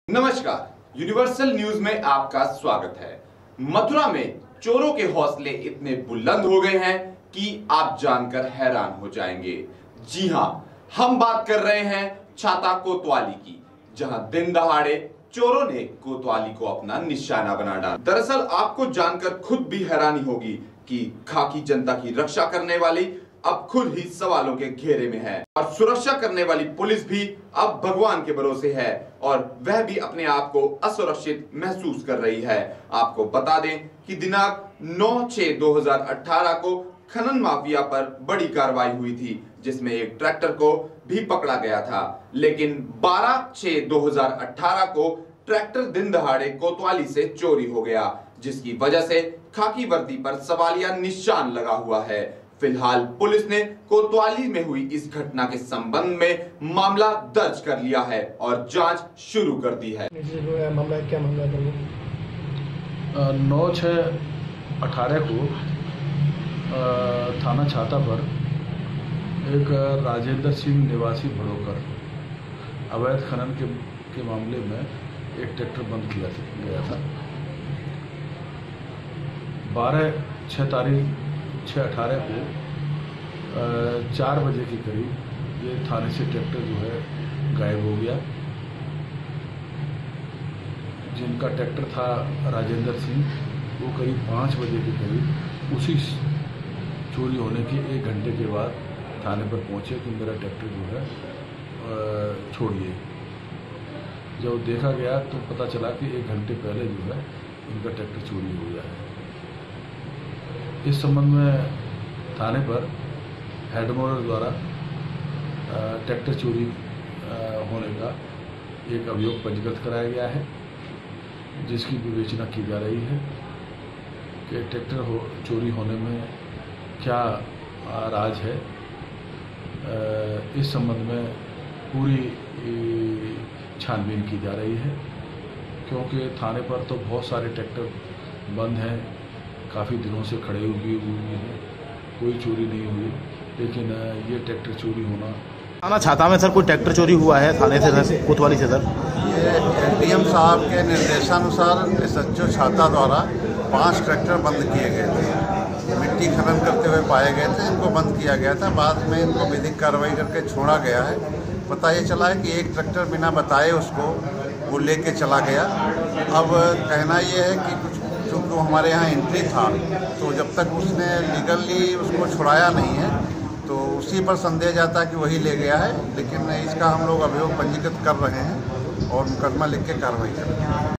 नमस्कार, universal news में आपका स्वागत है। मथुरा में चोरों के हौसले इतने बुलंद हो गए हैं कि आप जानकर हैरान हो जाएंगे। जी हां, हम बात कर रहे हैं छाता कोतवाली की, जहां दिन दहाड़े चोरों ने कोतवाली को अपना निशाना बना डाला। दरअसल आपको जानकर खुद भी हैरानी होगी कि खाकी जनता की रक्षा करने वाली अब खुद ही सवालों के घेरे में है और सुरक्षा करने वाली पुलिस भी अब भगवान के भरोसे है और वह भी अपने आप को असुरक्षित महसूस कर रही है। आपको बता दें कि दिनांक 9/6/2018 को खनन माफिया पर बड़ी कार्रवाई हुई थी, जिसमें एक ट्रैक्टर को भी पकड़ा गया था। लेकिन 12/6/2018 को ट्रैक्टर दिन दहाड़े कोतवाली से चोरी हो गया, जिसकी वजह से खाकी वर्दी पर सवालिया निशान लगा हुआ है। फिलहाल पुलिस ने कोतवाली में हुई इस घटना के संबंध में मामला दर्ज कर लिया है और जांच शुरू कर दी है। मामला क्या मामला है? 9/6/18 को थाना छाता पर एक राजेंद्र सिंह निवासी भड़ोकर अवैध खनन के मामले में एक ट्रैक्टर बंद किया गया था। 12/6/18 को 4 बजे के करीब ये थाने से ट्रैक्टर जो है गायब हो गया। जिनका ट्रैक्टर था राजेंद्र सिंह, वो करीब 5 बजे के करीब उसी चोरी होने के 1 घंटे के बाद थाने पर पहुंचे कि मेरा ट्रैक्टर जो है छोड़िए। जब देखा गया तो पता चला कि 1 घंटे पहले जो है इनका ट्रैक्टर चोरी हो गया है। इस संबंध में थाने पर हेडमोर द्वारा ट्रैक्टर चोरी होने का एक अभियोग पंजीकृत कराया गया है, जिसकी विवेचना की जा रही है कि ट्रैक्टर चोरी होने में क्या राज है। इस संबंध में पूरी छानबीन की जा रही है, क्योंकि थाने पर तो बहुत सारे ट्रैक्टर बंद हैं, काफ़ी दिनों से खड़े हुए हैं, कोई चोरी नहीं हुई, लेकिन ये ट्रैक्टर चोरी होना। थाना छाता में सर कोई ट्रैक्टर चोरी हुआ है थाने से सर, कोतवाली से सर? ये एसडीएम साहब के निर्देशानुसार एसएचओ छाता द्वारा 5 ट्रैक्टर बंद किए गए थे। मिट्टी खनन करते हुए पाए गए थे, इनको बंद किया गया था। बाद में इनको विधिक कार्रवाई करके छोड़ा गया है। पता ये चला है कि एक ट्रैक्टर बिना बताए उसको वो लेके चला गया। अब कहना ये है कि कुछ चूँकि हमारे यहाँ एंट्री था, तो जब तक उसने लीगली उसको छुड़ाया नहीं है तो उसी पर संदेह जाता है कि वही ले गया है। लेकिन इसका हम लोग अभियोग पंजीकृत कर रहे हैं और मुकदमा लिख के कार्रवाई कर रहे हैं।